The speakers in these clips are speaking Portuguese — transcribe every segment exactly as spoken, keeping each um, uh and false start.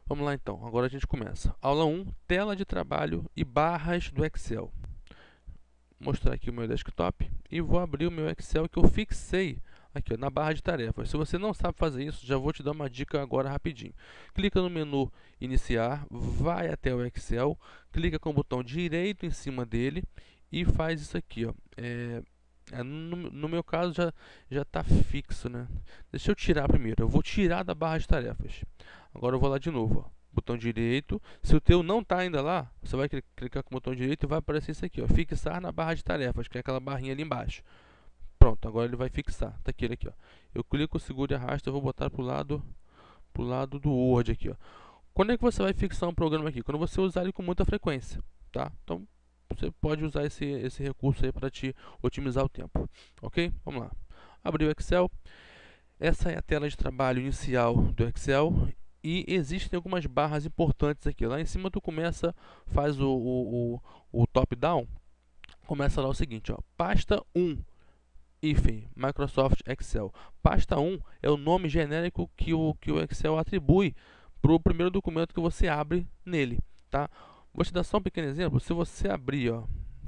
Vamos lá então, agora a gente começa. Aula um, tela de trabalho e barras do Excel. Vou mostrar aqui o meu desktop e vou abrir o meu Excel que eu fixei aqui ó, na barra de tarefas. Se você não sabe fazer isso, já vou te dar uma dica agora rapidinho. Clica no menu iniciar, vai até o Excel, clica com o botão direito em cima dele e faz isso aqui, ó. É, é, no, no meu caso já já está fixo, né? Deixa eu tirar primeiro. Eu vou tirar da barra de tarefas. Agora eu vou lá de novo, ó. Botão direito. Se o teu não está ainda lá, você vai clicar com o botão direito e vai aparecer isso aqui, ó, fixar na barra de tarefas, que é aquela barrinha ali embaixo. Pronto, agora ele vai fixar. Tá aqui, ele aqui, ó. Eu clico, seguro e arrasto, eu vou botar pro lado pro lado do Word aqui, ó. Quando é que você vai fixar um programa aqui? Quando você usar ele com muita frequência, tá? Então, você pode usar esse esse recurso aí para te otimizar o tempo, OK? Vamos lá. Abrir o Excel. Essa é a tela de trabalho inicial do Excel e existem algumas barras importantes aqui. Lá em cima tu começa, faz o, o, o, o top-down, começa lá o seguinte, ó, pasta um, hífen, Microsoft Excel. Pasta um é o nome genérico que o, que o Excel atribui para o primeiro documento que você abre nele, tá? Vou te dar só um pequeno exemplo. Se você abrir ó,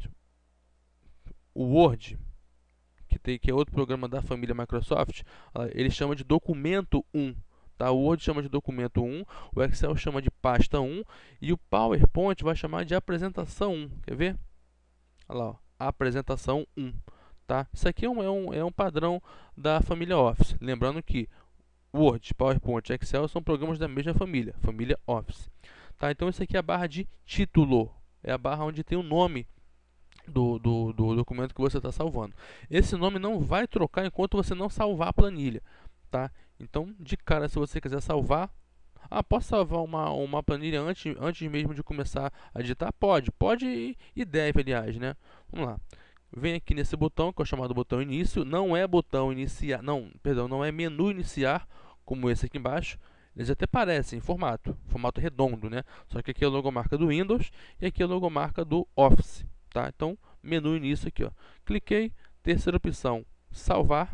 o Word, que, tem, que é outro programa da família Microsoft, ele chama de documento um. Tá? O Word chama de documento um, o Excel chama de pasta um e o PowerPoint vai chamar de apresentação um. Quer ver? Olha lá, ó, apresentação um. Tá? Isso aqui é um, é, um, é um padrão da família Office. Lembrando que Word, PowerPoint e Excel são programas da mesma família, família Office. Tá? Então, isso aqui é a barra de título. É a barra onde tem o nome Do, do, do documento que você está salvando. Esse nome não vai trocar enquanto você não salvar a planilha, tá? Então, de cara, se você quiser salvar, ah, posso salvar uma, uma planilha antes, antes mesmo de começar a digitar? Pode, pode e, e deve, aliás, né? Vamos lá. Vem aqui nesse botão, que é o chamado botão início. Não é botão iniciar, não, perdão, não é menu iniciar, como esse aqui embaixo. Eles até parecem formato, formato redondo, né? Só que aqui é a logomarca do Windows e aqui é a logomarca do Office. Tá? Então, menu início aqui, ó. Cliquei, terceira opção, salvar.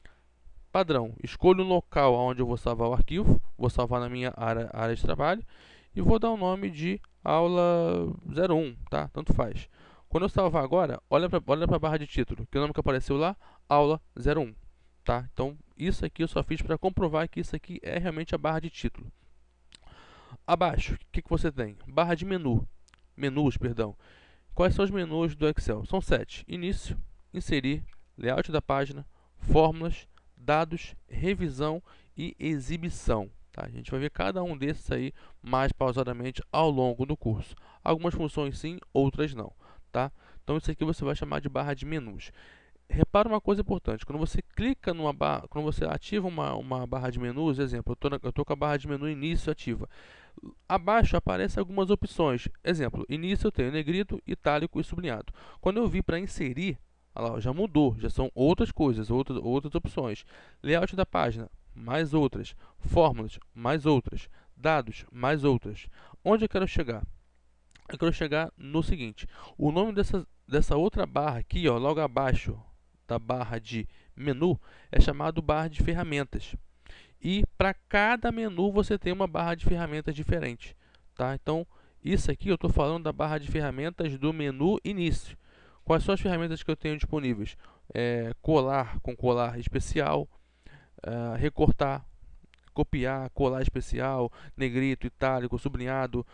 Padrão, escolho o local onde eu vou salvar o arquivo, vou salvar na minha área, área de trabalho e vou dar o nome de aula zero um, tá? Tanto faz. Quando eu salvar agora, olha para olha a barra de título, que o nome que apareceu lá, aula zero um, tá? Então, isso aqui eu só fiz para comprovar que isso aqui é realmente a barra de título. Abaixo, o que, que você tem? Barra de menu, menus, perdão. Quais são os menus do Excel? São sete. Início, inserir, layout da página, fórmulas, dados, revisão e exibição. Tá? A gente vai ver cada um desses aí mais pausadamente ao longo do curso. Algumas funções sim, outras não. Tá? Então isso aqui você vai chamar de barra de menus. Repara uma coisa importante, quando você clica numa barra, quando você ativa uma, uma barra de menus, exemplo, eu estou com a barra de menu início ativa. Abaixo aparecem algumas opções. Exemplo, início eu tenho negrito, itálico e sublinhado. Quando eu vi para inserir, olha lá, já mudou, já são outras coisas, outras, outras opções. Layout da página, mais outras. Fórmulas, mais outras. Dados, mais outras. Onde eu quero chegar? Eu quero chegar no seguinte, o nome dessa, dessa outra barra aqui, ó, logo abaixo da barra de menu, é chamado barra de ferramentas. E para cada menu você tem uma barra de ferramentas diferente, tá? Então, isso aqui eu estou falando da barra de ferramentas do menu início. Quais são as ferramentas que eu tenho disponíveis? É, colar com colar especial, uh, recortar, copiar, colar especial, negrito, itálico, sublinhado,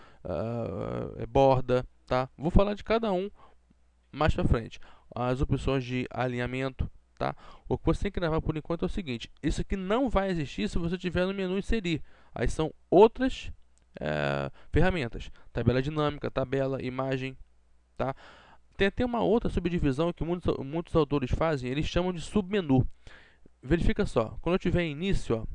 uh, borda, tá? Vou falar de cada um mais para frente. As opções de alinhamento, tá? O que você tem que gravar por enquanto é o seguinte: isso aqui não vai existir se você tiver no menu inserir. Aí são outras é, ferramentas: tabela dinâmica, tabela, imagem, tá? Tem até uma outra subdivisão que muitos, muitos autores fazem, eles chamam de submenu. Verifica só, quando eu tiver início, ó,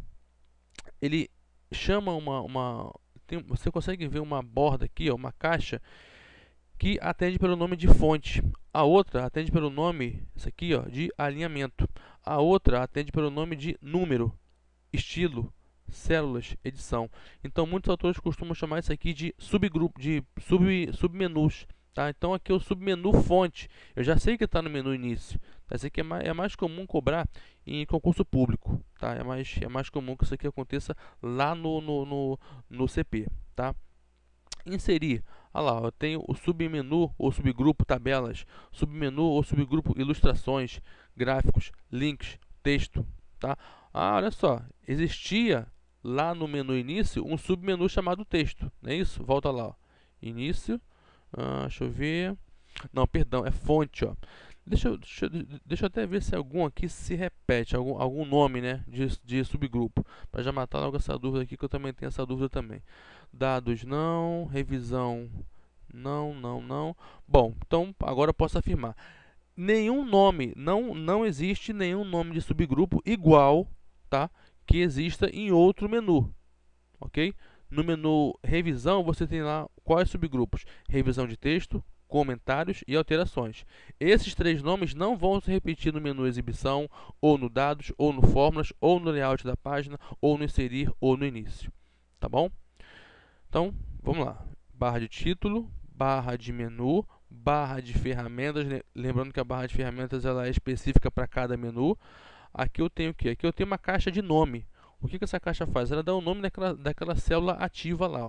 ele chama uma, uma tem, você consegue ver uma borda aqui, ó, uma caixa que atende pelo nome de fonte. A outra atende pelo nome, isso aqui, ó, de alinhamento. A outra atende pelo nome de número, estilo, células, edição. Então, muitos autores costumam chamar isso aqui de subgrupo, de sub, submenus. Tá? Então, aqui é o submenu fonte. Eu já sei que está no menu início. Esse aqui é mais, é mais comum cobrar em concurso público. Tá? tá? É mais, é mais comum que isso aqui aconteça lá no, no, no, no C P, tá? Inserir, olha lá, eu tenho o submenu ou subgrupo tabelas, submenu ou subgrupo ilustrações, gráficos, links, texto, tá? Ah, olha só, existia lá no menu início um submenu chamado texto, não é isso? Volta lá, ó. Início, ah, deixa eu ver, não, perdão, é fonte, ó. Deixa eu, deixa, eu- deixa eu até ver se algum aqui se repete, algum, algum nome, né, de, de subgrupo, para já matar logo essa dúvida aqui, que eu também tenho essa dúvida também. Dados não, revisão não, não, não. Bom, então agora eu posso afirmar. Nenhum nome, não, não existe nenhum nome de subgrupo igual, tá, que exista em outro menu, ok? No menu revisão você tem lá quais subgrupos? Revisão de texto, comentários e alterações. Esses três nomes não vão se repetir no menu exibição, ou no dados, ou no fórmulas, ou no layout da página, ou no inserir, ou no início, tá bom? Então, vamos lá. Barra de título, barra de menu, barra de ferramentas. Lembrando que a barra de ferramentas ela é específica para cada menu. Aqui eu tenho o quê? Aqui eu tenho uma caixa de nome. O que, que essa caixa faz? Ela dá o nome daquela, daquela célula ativa lá. Ó.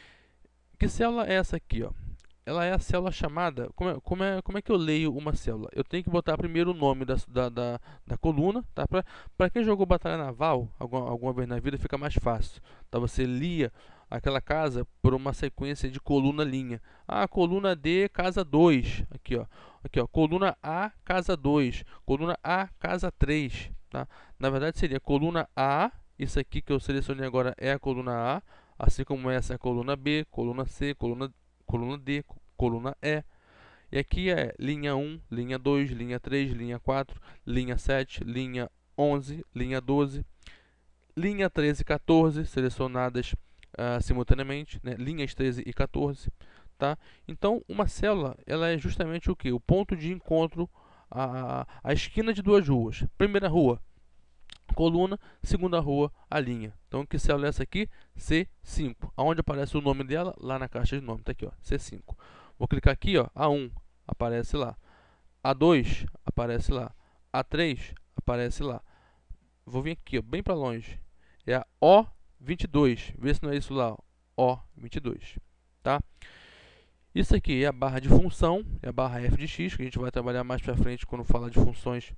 Que célula é essa aqui? Ó? Ela é a célula chamada... Como é, como, é, como é que eu leio uma célula? Eu tenho que botar primeiro o nome da, da, da, da coluna. Tá? Para quem jogou Batalha Naval alguma, alguma vez na vida, fica mais fácil. Tá? Você lia aquela casa por uma sequência de coluna-linha. Ah, coluna D, casa dois. Aqui, ó. Aqui, ó. Coluna A, casa dois. Coluna A, casa três. Tá? Na verdade, seria coluna A. Isso aqui que eu selecionei agora é a coluna A. Assim como essa é a coluna B, coluna C, coluna, coluna D, coluna E. E aqui é linha um, linha dois, linha três, linha quatro, linha sete, linha onze, linha doze, linha treze e quatorze, selecionadas uh, simultaneamente, né? Linhas treze e quatorze. Tá? Então, uma célula ela é justamente o que? O ponto de encontro, a, a esquina de duas ruas. Primeira rua, coluna, segunda rua, a linha. Então, que célula é essa aqui? C cinco. Aonde aparece o nome dela? Lá na caixa de nome. Tá aqui, ó, C cinco. Vou clicar aqui, ó, A um, aparece lá. A dois, aparece lá. A três, aparece lá. Vou vir aqui, ó, bem para longe. É a O vinte e dois. Vê se não é isso lá, ó. O vinte e dois. Tá? Isso aqui é a barra de função, é a barra f de x, que a gente vai trabalhar mais para frente quando falar de funções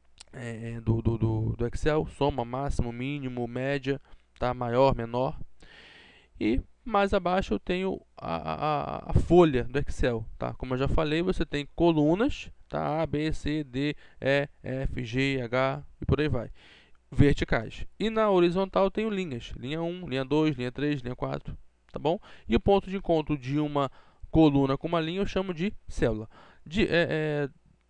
é, do, do, do, do Excel. Soma, máximo, mínimo, média, tá? Maior, menor. E mais abaixo eu tenho a, a, a folha do Excel, tá? Como eu já falei, você tem colunas, tá? A, B, C, D, E, F, G, H e por aí vai. Verticais. E na horizontal eu tenho linhas. Linha um, linha dois, linha três, linha quatro, tá bom? E o ponto de encontro de uma coluna com uma linha eu chamo de célula. De, é, é,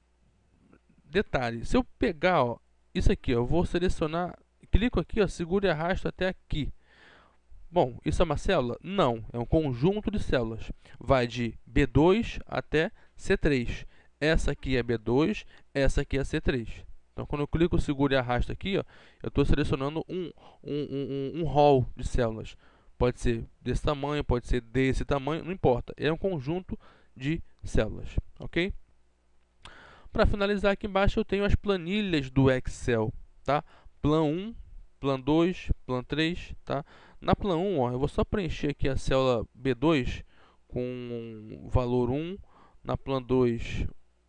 detalhe, se eu pegar ó, isso aqui, ó, eu vou selecionar, clico aqui, ó, seguro e arrasto até aqui. Bom, isso é uma célula? Não, é um conjunto de células. Vai de B dois até C três. Essa aqui é B dois, essa aqui é C três. Então, quando eu clico, seguro e arrasto aqui, ó, eu estou selecionando um, um, um, um hall de células. Pode ser desse tamanho, pode ser desse tamanho, não importa. É um conjunto de células, ok? Para finalizar, aqui embaixo eu tenho as planilhas do Excel, tá? Plan um, Plan dois, Plan três, tá? Na Plan um, ó, eu vou só preencher aqui a célula B dois com valor um, na Plan dois,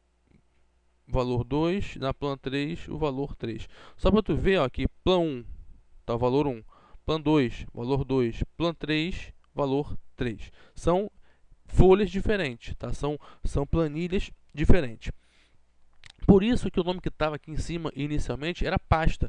valor dois, na Plan três, o valor três. Só para tu ver, ó, aqui, Plan um, tá o valor um, Plan dois, valor dois, Plan três, valor três. São folhas diferentes, tá? São, são planilhas diferentes. Por isso que o nome que estava aqui em cima inicialmente era pasta.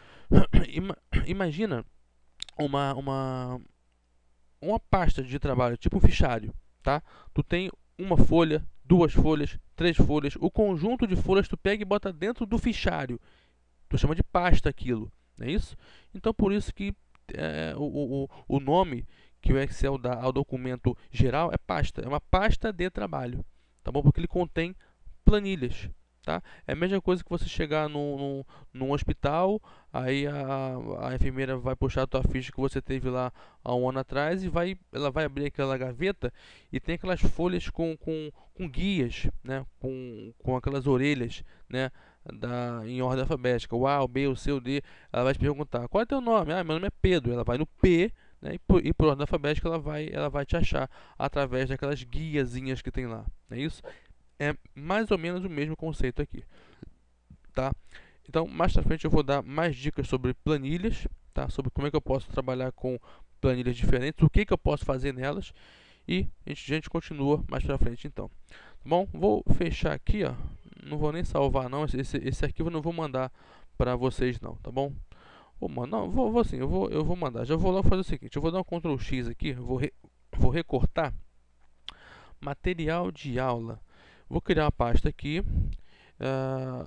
Imagina uma, uma, uma pasta de trabalho, tipo um fichário, tá? Tu tem uma folha, duas folhas, três folhas, o conjunto de folhas tu pega e bota dentro do fichário. Tu chama de pasta aquilo, não é isso? Então por isso que é, o, o, o nome que o Excel dá ao documento geral é pasta, é uma pasta de trabalho, tá bom? Porque ele contém planilhas. Tá? É a mesma coisa que você chegar no, no, num hospital, aí a, a enfermeira vai puxar a tua ficha que você teve lá há um ano atrás e vai, ela vai abrir aquela gaveta e tem aquelas folhas com, com, com guias, né? com, com aquelas orelhas, né? da, em ordem alfabética, o A, o B, o C, o D, ela vai te perguntar, qual é teu nome? Ah, meu nome é Pedro. Ela vai no P, né, e, por, e por ordem alfabética ela vai, ela vai te achar através daquelas guiazinhas que tem lá, não é isso? É mais ou menos o mesmo conceito aqui, tá? Então, mais pra frente eu vou dar mais dicas sobre planilhas, tá? Sobre como é que eu posso trabalhar com planilhas diferentes, o que que eu posso fazer nelas, e a gente, a gente continua mais pra frente então. Tá bom? Vou fechar aqui, ó. Não vou nem salvar não, esse, esse arquivo eu não vou mandar pra vocês não, tá bom? Vou mandar, não, vou, vou sim, eu vou, eu vou mandar. Já vou lá fazer o seguinte, eu vou dar um control X aqui, vou, re, vou recortar material de aula. Vou criar uma pasta aqui, uh,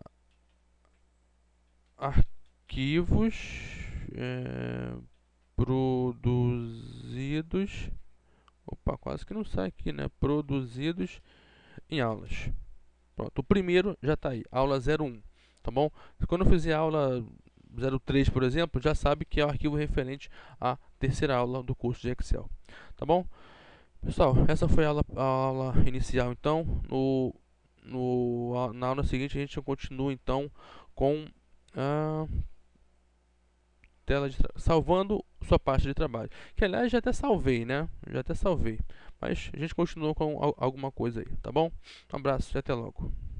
arquivos é, produzidos, opa, quase que não sai aqui, né? Produzidos em aulas. Pronto, o primeiro já está aí, aula zero um, tá bom? Quando eu fizer a aula zero três, por exemplo, já sabe que é o arquivo referente à terceira aula do curso de Excel, tá bom? Pessoal, essa foi a aula, a aula inicial, então. No, no, na aula seguinte a gente continua, então, com a tela de salvando sua pasta de trabalho. Que, aliás, já até salvei, né? Já até salvei. Mas a gente continua com alguma coisa aí, tá bom? Um abraço e até logo.